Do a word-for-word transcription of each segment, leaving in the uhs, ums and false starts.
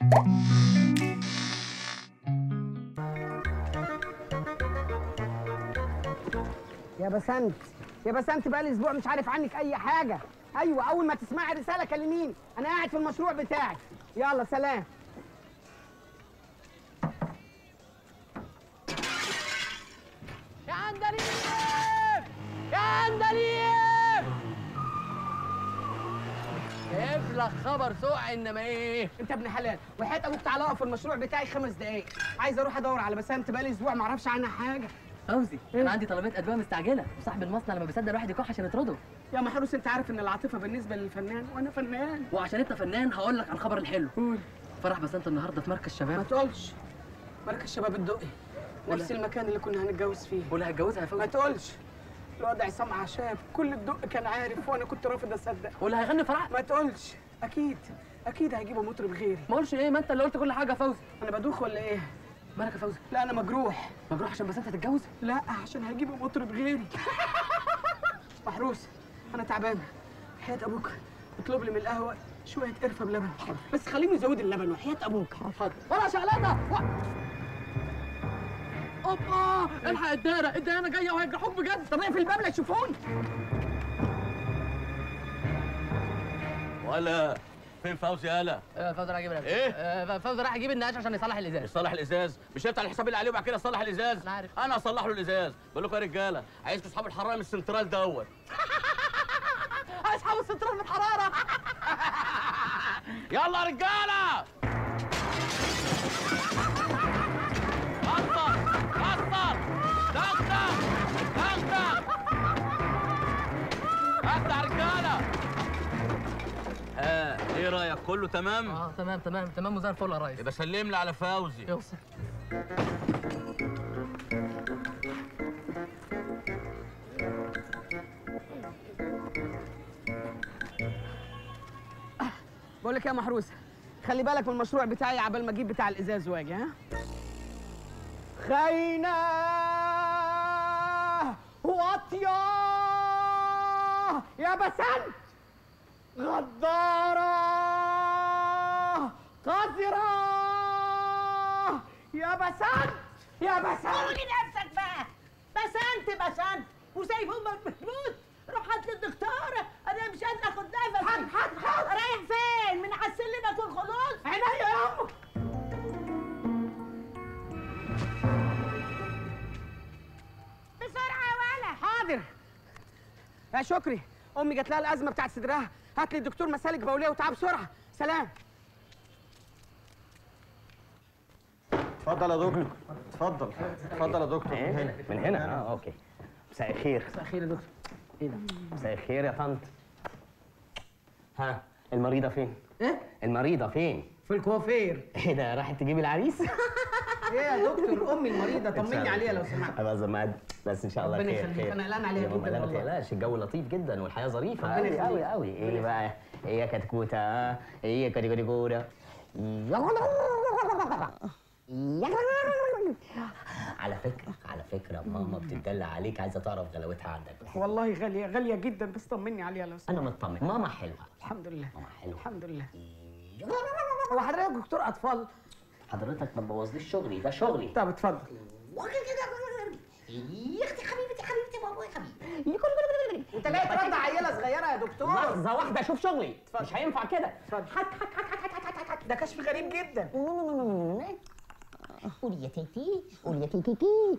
يا بسنت يا بسنت، بقالي اسبوع مش عارف عنك اي حاجه. ايوه، اول ما تسمعي رساله كلميني، انا قاعد في المشروع بتاعي. يلا سلام. يا عندليب يا عندليب، جايب لك خبر سوء. انما ايه انت ابن حلال، وحياة ابوك تعالى اقف في المشروع بتاعي خمس دقايق. عايز اروح ادور على بسنت، بقالي اسبوع ما اعرفش عنها حاجه. فوزي؟ انا عندي طلبات ادويه مستعجله، وصاحب المصنع لما بيصدق الواحد يكح عشان يطرده. يا محروس، انت عارف ان العاطفه بالنسبه للفنان وانا فنان. وعشان انت فنان هقول لك على الخبر الحلو. قول. فرح بسنت النهارده في مركز شباب. ما تقولش. مركز شباب الدقي، نفس المكان اللي كنا هنتجوز فيه. واللي هتجوزها يا فوزي؟ ما تقولش. الواد عصام عشاب كل الدق كان عارف، وانا كنت رافض اصدق. واللي هيغني فرح؟ ما تقولش. اكيد اكيد هيجيبوا مطرب غيري. ما اقولش ايه؟ ما انت اللي قلت كل حاجه يا فوزي. انا بدوخ ولا ايه؟ مالك يا فوزي؟ لا انا مجروح. مجروح عشان بسنت هتتجوز؟ لا، عشان هيجيبوا مطرب غيري. محروس، انا تعبان. حياة ابوك اطلب لي من القهوه شويه قرفه بلبن، بس خليني ازود اللبن وحياة ابوك. حاضر. ولا شغلانه و... اوبا، الحق الدايره الدايره جايه وهيجرحوك بجد. طب اقفل الباب لا يشوفوني. ولا فين فوزي يالا؟ آه فوزي راح يجيب الازاز. ايه؟ آه فوزي راح يجيب النقاش عشان يصلح الازاز. يصلح الازاز؟ مش هيفتح الحساب اللي عليه وبعد كده يصلح الازاز؟ انا عارف. انا اصلح له الازاز. بقول لكم يا رجاله، عايزكم اصحاب الحراره من السنترال دوت. اصحاب السنترال من الحراره. يلا يا رجاله، قطر قطر دغدغ دغدغ افتح رجاله. ها ايه رايك؟ كله تمام؟ اه تمام تمام تمام وزي الفل يا ريس. يبقى سلم لي على فوزي. يوصل. بقول لك يا محروس، خلي بالك من المشروع بتاعي عبال ما اجيب بتاع الازاز واجي. ها؟ خاينه واطيه يا بسنت، غداره قذره يا بسنت يا بسنت. قولي نفسك بقى. بسنت بسنت وسايب امك بتموت. روح هات لي الدكتوره، انا مش قادره اخد نفسي. حاضر حاضر حاضر. رايح فين؟ من على السلم اكون خلاص. عينيا يا امك. بسرعه يا ولا. حاضر يا شكري، امي جات لها الازمه بتاعت صدرها، هات لي الدكتور مسالك بوليه وتعال بسرعه. سلام. اتفضل يا دكتور. اتفضل اتفضل يا دكتور. من هنا من هنا؟ اه اوكي. مساء الخير. مساء الخير يا دكتور. ايه ده؟ مساء الخير يا طنط. ها المريضة فين؟ ايه؟ المريضة فين؟ في الكوافير. ايه ده، راحت تجيب العريس؟ ايه يا دكتور، امي المريضه طمني عليها لو سمحت. بس ما بس ان شاء الله ربنا خير يخليك، خير. انا قلقان عليها جدا لا ما والله. تقلقش، الجو لطيف جدا والحياة ظريفة ربنا قوي يخليك. قوي قوي. ايه بقى؟ ايه يا كتكوتة؟ ايه يا كتكوتة؟ على فكرة على فكرة ماما بتدلع عليك، عايزة تعرف غلاوتها عندك. والله غاليه غاليه جدا، بس طمني عليها لو سمحت. أنا مطمن، ماما حلوة. الحمد لله. ماما حلوة. الحمد لله. هو حضرتك دكتور اطفال؟ حضرتك ما تبوظليش شغلي، ده شغلي. طب اتفضل. يا اختي حبيبتي حبيبتي بابا يا حبيبي. انت جاي ترضع عيله صغيره يا دكتور؟ لحظة واحدة اشوف شغلي. مش هينفع كده. اتفضل. حك حك حك حك حك حك حك. ده كشف غريب جدا. قولي يا تيتي قولي يا تيتي.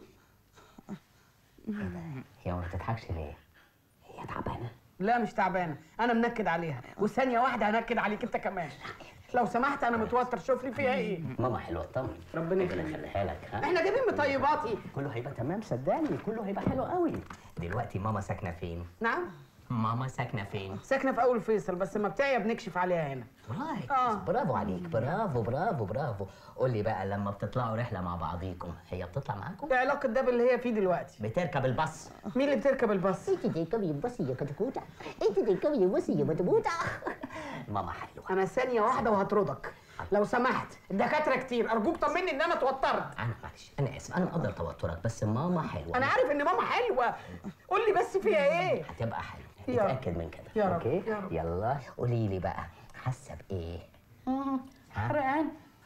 هي ما بتضحكش ليه؟ هي تعبانة؟ لا مش تعبانه، انا منكد عليها، وثانيه واحده هنكد عليك انت كمان. لو سمحت انا متوتر، شوف لي فيها ايه. ماما حلوة اطمن. ربنا يخليك. يخليها لك. ها؟ احنا جايبين مطيباتي. كله هيبقى تمام صدقني، كله هيبقى حلو قوي. دلوقتي ماما ساكنة فين؟ نعم؟ ماما ساكنة فين؟ ساكنه في اول فيصل، بس لما بتاعي بنكشف عليها هنا. رايت. آه. برافو عليك، برافو برافو برافو. قول لي بقى، لما بتطلعوا رحلة مع بعضيكم هي بتطلع معاكم؟ ايه علاقه ده باللي هي فيه دلوقتي؟ بتركب الباص. مين اللي بتركب الباص؟ انت تركبي الباص يا كتكوتة، انت تركبي الباص يا بتبوتة. ماما حلوة. انا ثانيه واحده وهطردك لو سمحت. الدكاتره كتير، ارجوك طمني ان انا اتوترت. انا معلش، انا اسف، انا مقدر توترك، بس ماما حلوة. انا عارف ان ماما حلوه، قول لي بس فيها ايه؟ هتبقى حلوة، يا رب. اتأكد من كده. يا رب. اوكي؟ يا رب. يلا قولي لي بقى، حاسة بإيه؟ حرقان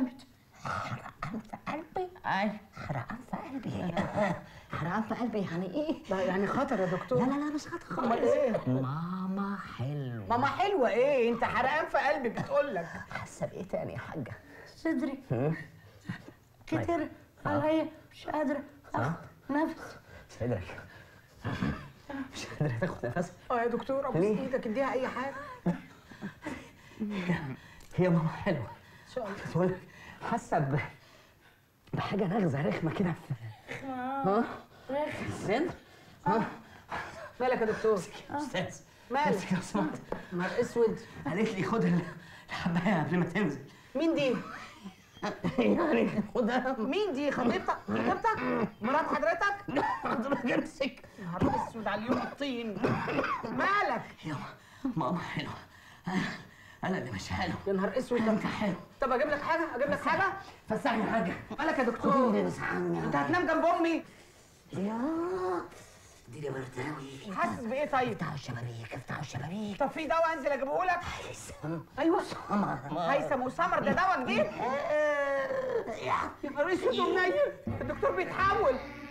جامد. حرقان في قلبي؟ اي حرقان في قلبي. حرقان في قلبي يعني ايه؟ ده يعني خطر يا دكتور. لا لا لا مش خطر امال خالص. ايه؟ ماما حلوة. ماما حلوه ايه؟ انت حرقان في قلبي بتقول لك. حاسة بايه تاني يا حاجة؟ صدري كتر عليا، مش قادره اخد نفس. صدرك مش قادرة تاخد نفسك. اه يا دكتور ابوس ليه؟ ايدك اديها اي حاجه. هي ماما حلوة ان شاء الله. بقول لك حاسة ب- بحاجة نغزة رخمة كده في ها؟ في الصدر؟ ها؟ مالك يا دكتور؟ أستاذ مالك؟ امسك لو سمحت. نهار اسود. قالت لي خد ال- الحباية قبل ما تنزل. مين دي؟ يعني خدها. مين دي؟ خطيبتك؟ خطيبتك؟ مرات حضرتك؟ حضرتك امسك. نهار اسود على اليوم الطين. مالك؟ يا ماما حلوة. أنا- أنا اللي مش حلو. يا نهار اسود. أنت حلو. طب اجيب لك حاجه؟ اجيب لك حاجه؟ فسحني حاجة. مالك يا دكتور؟ خديني نسحني. انت هتنام جنب امي؟ يا دي جبرت أوي. حاسس بايه طيب؟ افتحوا الشبابيك افتحوا الشبابيك. طب في دواء انزل اجيبه لك؟ هيثم. ايوه. سمر. هيثم وسمر ده دواء جديد؟ يا نهار اسود ومنيل. الدكتور بيتحول.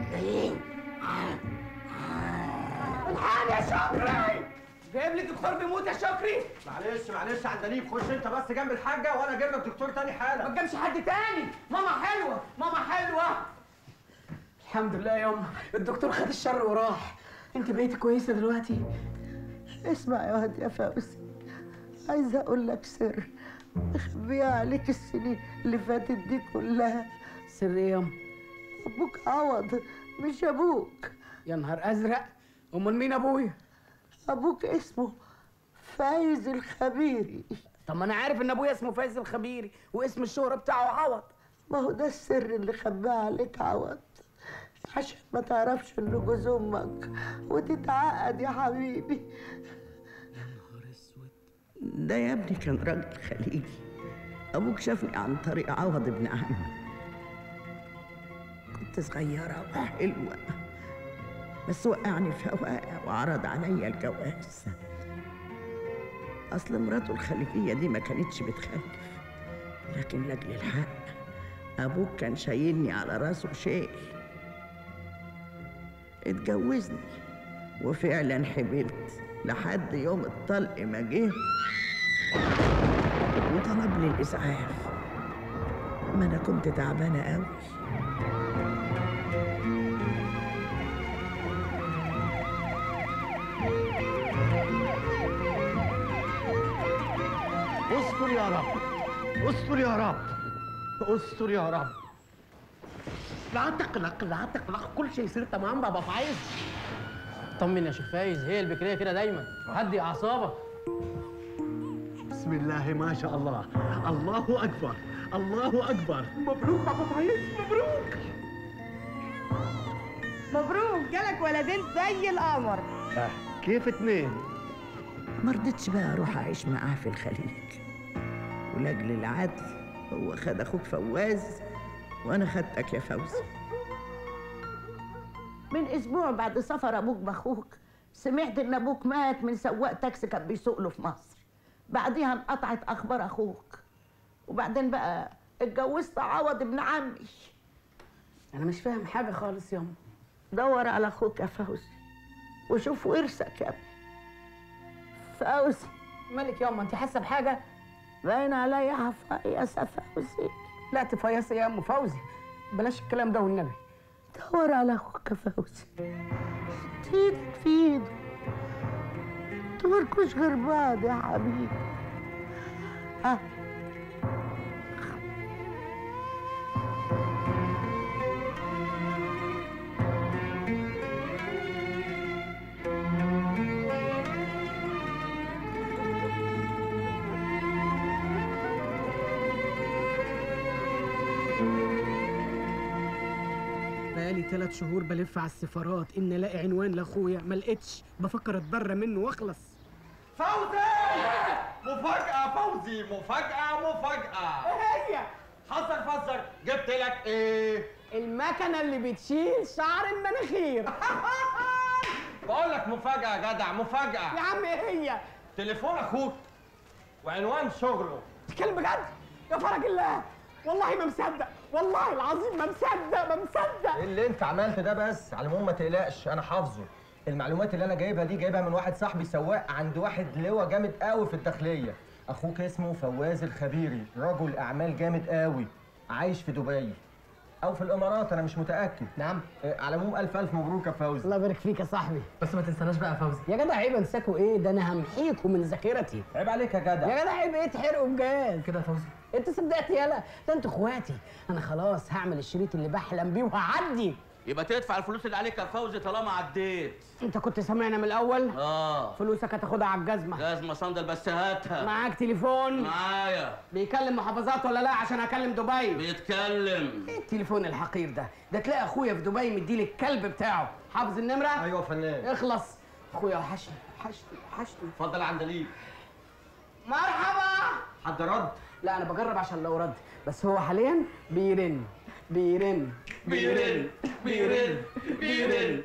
الحقني يا شكري. جايب لي الدكتور بيموت يا شكري. معلش معلش عندليب، خش انت بس جنب الحاجه وانا اجيب لك دكتور تاني ما حالا. تجيبش حد تاني. ماما حلوه، ماما حلوه. الحمد لله يا أم، الدكتور خد الشر وراح. انت بقيتي كويسه دلوقتي؟ اسمع يا واد يا فوزي، عايزه اقول لك سر مخبيه عليك السنين اللي فاتت دي كلها. سر ايه يا أم؟ ابوك عوض مش ابوك. يا نهار ازرق. امال مين ابويا؟ ابوك اسمه فايز الخبيري. طب ما انا عارف ان ابويا اسمه فايز الخبيري واسم الشهرة بتاعه عوض. ما هو ده السر اللي خباه عليك عوض، عشان ما تعرفش انه جوز امك وتتعقد يا حبيبي. ده يا ابني كان راجل خليجي، ابوك شافني عن طريق عوض ابن عمي. كنت صغيرة وحلوة بس وقعني في هواء وعرض عليا الجواز. اصل مراته الخليجية دي ما كانتش بتخلف، لكن لاجل الحق ابوك كان شايلني على راسه شيل. اتجوزني وفعلا حبلت لحد يوم الطلق ما جه وطلب لي الاسعاف. ما انا كنت تعبانه قوي. استر يا رب، استر يا رب، استر يا رب. لا تقلق لا تقلق، كل شيء يصير تمام بابا فايز. طمن يا شيخ فايز، هي البكريه كده دايما. هدي اعصابك. بسم الله ما شاء الله، الله اكبر الله اكبر. مبروك بابا فايز، مبروك. مبروك، جالك ولدين زي القمر. آه. كيف اتنين؟ ما رضيتش بقى اروح اعيش معاه في الخليج، ولاجل العدل هو خد اخوك فواز وانا خدتك يا فوزي. من اسبوع بعد سفر ابوك باخوك سمعت ان ابوك مات من سواق تاكسي كان بيسوق له في مصر. بعديها انقطعت اخبار اخوك، وبعدين بقى اتجوزت عوض ابن عمي. انا مش فاهم حاجه خالص يا أم. دور على اخوك يا فوزي وشوف ورثك يا ابني. فوزي مالك يا أم؟ انت حاسه بحاجه؟ باين عليا هفيص يا فوزي. لا تفيصي يا أم فوزي، بلاش الكلام ده والنبي. دور على اخوك يا فوزي، حط ايدك في ايده، تمركوش غير بعض يا حبيبي. ها بقالي ثلاث شهور بلف على السفارات ان الاقي عنوان لاخويا، ما لقيتش. بفكر اتبرى منه واخلص. فوزي! مفاجأة فوزي، مفاجأة مفاجأة. ايه هي؟ حذر فزر، جبت لك ايه؟ المكنه اللي بتشيل شعر المناخير. بقول لك مفاجأة يا جدع، مفاجأة. يا عم ايه هي؟ تليفون اخوك وعنوان شغله. تتكلم بجد؟ يا فرج الله. والله ما مصدق، والله العظيم ما مصدق ما مصدق. ايه اللي انت عملته ده بس؟ على العموم ما تقلقش، انا حافظه. المعلومات اللي انا جايبها دي جايبها من واحد صاحبي سواق عند واحد لواء جامد قوي في الداخليه. اخوك اسمه فواز الخبيري، رجل اعمال جامد قوي، عايش في دبي او في الامارات، انا مش متاكد. نعم. آه، على العموم الف الف مبروك يا فوزي. الله يبارك فيك يا صاحبي. بس ما تنساناش بقى يا فوزي. يا جدع عيب انساكوا ايه؟ ده انا همحيكوا من ذاكرتي. عيب عليك يا جدع. يا جدع عيب ايه تحرقوا بجاز كده يا فوزي. انت صدقت يالا؟ ده انتوا اخواتي. انا خلاص هعمل الشريط اللي بحلم بيه وهعدي. يبقى تدفع الفلوس اللي عليك يا فوزي طالما عديت. انت كنت سامعنا من الاول؟ اه فلوسك هتاخدها على الجزمه. جزمه صندل بس هاتها. معاك تليفون؟ معايا. بيكلم محافظات ولا لا عشان اكلم دبي؟ بيتكلم. ايه التليفون الحقير ده؟ ده تلاقي اخويا في دبي مديلي الكلب بتاعه. حافظ النمره؟ ايوه يا فنان. اخلص. اخويا وحشني وحشني وحشني. اتفضل يا عندليب. مرحبا. حد رد؟ لا انا بجرب عشان لو رد، بس هو حاليا بيرن بيرن بيرن بيرن بيرن.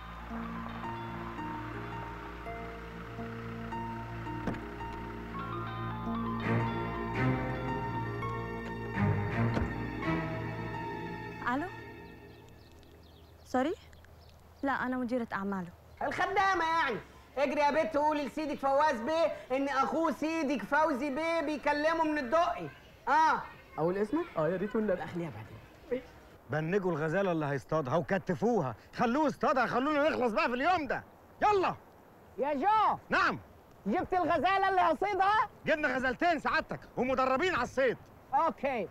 الو سوري. لا انا مديرة اعماله. الخدامه يعني. اجري يا بت قولي لسيدك فواز بيه ان اخوه سيدك فوزي بيه بيكلمه من الدقي. اه اقول اسمك؟ اه يا ريت والنبي. اخليها بعدين. بنجوا الغزاله اللي هيصطادها وكتفوها، خلوه يصطادها، خلونا نخلص بقى في اليوم ده. يلا يا جو. نعم. جبت الغزاله اللي هصيدها؟ جبنا غزالتين سعادتك ومدربين على الصيد. اوكي.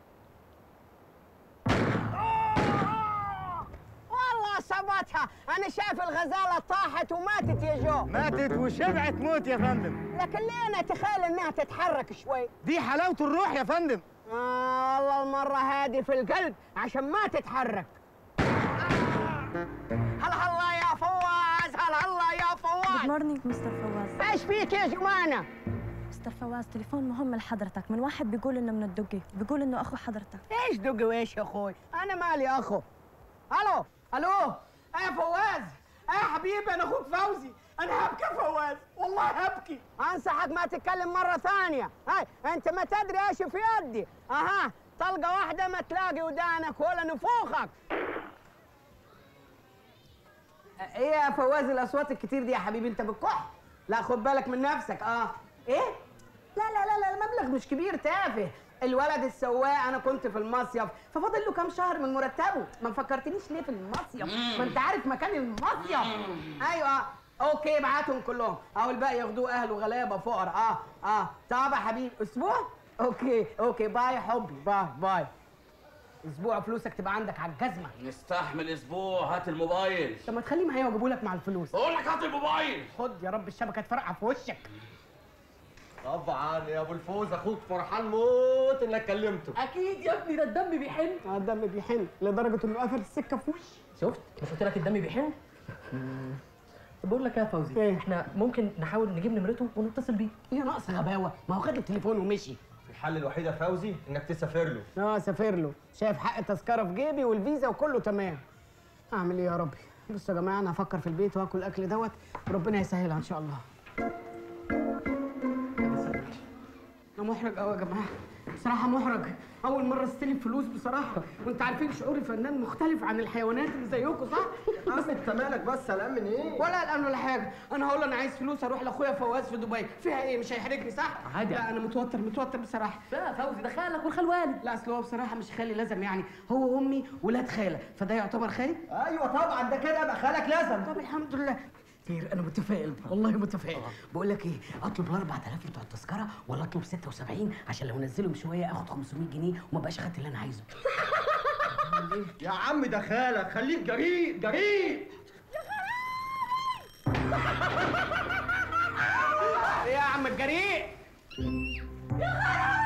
والله صبتها، انا شايف الغزاله طاحت وماتت يا جو. ماتت وشبعت موت يا فندم. لكن ليه انا اتخيل انها تتحرك شوي؟ دي حلاوه الروح يا فندم. آه والله المرة هادي في القلب عشان ما تتحرك. هلا هلا يا فواز، هلا هلا يا جود فواز. مورنينج مستر فواز. ايش فيك يا جمانة؟ مستر فواز تليفون مهم لحضرتك من واحد بيقول انه من الدقي، بيقول انه اخو حضرتك. ايش دقي وايش يا اخوي؟ انا مالي اخو. الو الو يا فواز. يا حبيبي انا اخوك فوزي. انا هبكي يا فواز، والله هبكي. انصحك ما تتكلم مرة ثانية. هاي انت ما تدري ايش في يدي. اها طلقة واحدة ما تلاقي ودانك ولا نفوخك. ايه يا فواز الاصوات الكتير دي يا حبيبي؟ انت بتكح؟ لا خد بالك من نفسك. اه ايه؟ لا لا لا لا المبلغ مش كبير تافه. الولد السواق انا كنت في المصيف ففاضل له كام شهر من مرتبه. ما فكرتنيش ليه في المصيف؟ ما انت عارف مكان المصيف. ايوه اوكي ابعتهم كلهم او الباقي ياخدوه اهله غلابه فقراء. اه اه طب يا حبيبي اسبوع؟ اوكي اوكي باي يا حبي باي باي. اسبوع فلوسك تبقى عندك على الجزمه. نستحمل اسبوع. هات الموبايل. طب ما تخليه معايا واجيبه لك مع الفلوس. بقول لك هات الموبايل. خد يا رب الشبكه تفرقع في وشك. طبعا يا ابو الفوز اخوك فرحان موت انك كلمته. اكيد يا ابني، ده الدم بيحن. اه الدم بيحن لدرجه انه قفل السكه في وشي. شفت؟ مش قلت لك الدم بيحن؟ طب بقول لك يا فوزي، إيه؟ احنا ممكن نحاول نجيب نمرته ونتصل بيه. هي ناقص غباوه، ما هو خد التليفون ومشي. الحل الوحيد يا فوزي انك تسافر له. اه سافر له، شايف حق التذكره في جيبي والفيزا وكله تمام. اعمل ايه يا ربي؟ بصوا يا جماعه انا هفكر في البيت واكل الاكل دوت وربنا يسهلها ان شاء الله. انا محرج قوي يا جماعه، بصراحه محرج. اول مره استلم فلوس بصراحه، وانت عارفين شعوري فنان مختلف عن الحيوانات اللي زيكم صح؟ اصل انت مالك بس قلقان من ايه؟ ولا قلقان ولا حاجه، انا هقول له انا عايز فلوس اروح لاخويا فواز في دبي، فيها ايه؟ مش هيحرجني صح؟ عادي. لا انا متوتر متوتر بصراحه. لا فوزي ده خالك والخال والد. لا اصل هو بصراحه مش خالي لازم، يعني هو وامي ولاد خاله، فده يعتبر خالي؟ ايوه طبعا ده كده يبقى خالك لازم. طب الحمد لله. خير انا متفائل والله متفائل. بقول لك ايه، اطلب ال أربعة آلاف بتوع التذكره ولا اطلب ستة وسبعين عشان لو نزلهم شويه اخد خمسمية جنيه وما بقاش خدت اللي انا عايزه. يا عم ده خالك، خليك جريء جريء. ايه يا عم الجريء؟ يا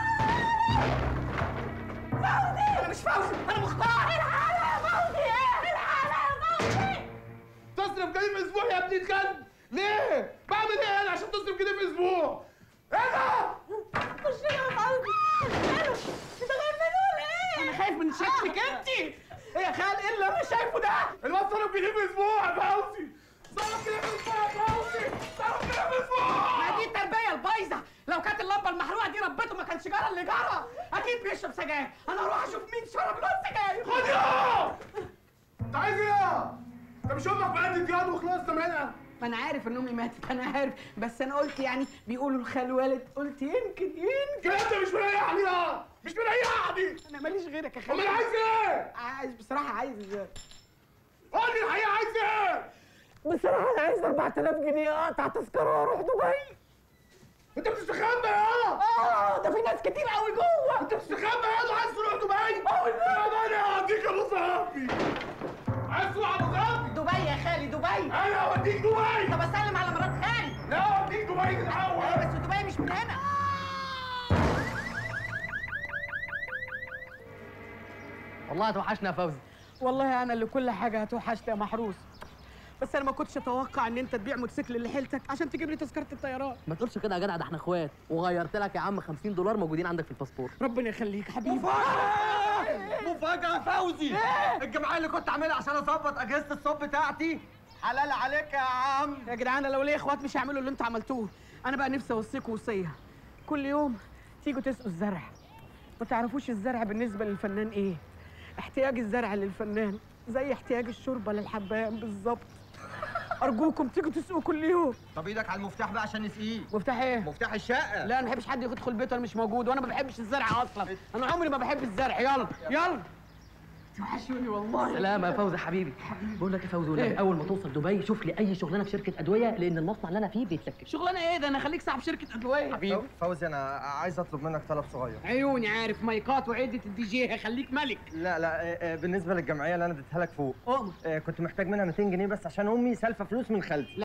فوزي انا مش فوزي انا مختار. الحالة يا فوزي ايه؟ الحالة يا فوزي. تصرف جنيه في اسبوع يا ابني الكلب؟ ليه؟ بعمل ايه انا عشان تصرف جنيه في اسبوع؟ ايه ده؟ خش يا فوزي. ماله؟ انت خايف منه ولا ايه؟ انا خايف من شكلك انت. ايه يا خال ايه اللي انا شايفه ده؟ الواد صرف جنيه في اسبوع يا فوزي. صرف جنيه في اسبوع يا فوزي. صرف جنيه في اسبوع. ما دي التربيه البايظه. لو كانت اللمبه المحروقه دي ربته ما كانش جرى اللي جرى. اكيد بيشرب سجاير. انا اروح اشوف مين شرب له السجاير. خد يا انت عايز ايه؟ انت مش امك ماتت ياض وخلصت منها. ما انا عارف ان امي ماتت، انا عارف، بس انا قلت يعني بيقولوا الخال والد، قلت يمكن يمكن. انت مش مريحني يا مش مريحني. انا ماليش غيرك يا خالد. امال عايز ايه؟ عايز بصراحه، عايز قول لي الحقيقه عايز ايه؟ بصراحه انا عايز أربعة آلاف جنيه اقطع تذكره واروح دبي. انت بتستخبى يا اه ده في ناس كتير قوي جوه. انت بتستخبى يا عايز تروح دبي؟ اه لا انا هديك ابو صاحبي. عايز تروح ابو صاحبي؟ دبي يا خالي دبي. انا هوديك دبي. طب اسلم على مرات خالي. لا هوديك دبي من الاول. ايوه بس دبي مش من هنا. والله هتوحشنا يا فوزي. والله انا اللي كل حاجه هتوحشت يا محروس، بس انا ما كنتش اتوقع ان انت تبيع موتوسيكل اللي حيلتك عشان تجيب لي تذكره الطيران. ما تقولش كده يا جدع، ده احنا اخوات، وغيرت لك يا عم خمسين دولار موجودين عندك في الباسبور. ربنا يخليك يا حبيبي. مفاجأة يا فوزي. الجمعية اللي كنت عاملها عشان اظبط اجهزة الصوت بتاعتي حلال عليك يا عم. يا جدعان لو ليا اخوات مش هيعملوا اللي انتوا عملتوه. انا بقى نفسي اوصيكوا وصيه، كل يوم تيجوا تسقوا الزرع. ما تعرفوش الزرع بالنسبه للفنان ايه؟ احتياج الزرع للفنان زي احتياج الشوربه للحبان بالظبط. ارجوكم تيجوا تسقوا كل يوم. طب ايدك على المفتاح بقى عشان نسقيه. مفتاح ايه؟ مفتاح الشقة. لا انا ما بحبش حد يدخل بيته انا مش موجود، وانا ما بحبش الزرع اصلا. انا عمري ما بحب الزرع. يلا يلا توحشوني والله. سلام يا فوزي حبيبي. بقول لك يا فوزي والنبي، اول ما توصل دبي شوف لي اي شغلانه في شركه ادويه، لان المصنع اللي انا فيه بيتلكك. شغلانه ايه ده؟ انا خليك صاحب شركه ادويه. حبيبي فوزي انا عايز اطلب منك طلب صغير. عيوني عارف، مايكات وعده الدي جي هخليك ملك. لا لا آه، آه، بالنسبة للجمعية اللي انا اديتها لك فوق أؤمر. آه، كنت محتاج منها مئتين جنيه بس عشان امي سالفة فلوس من خالتي.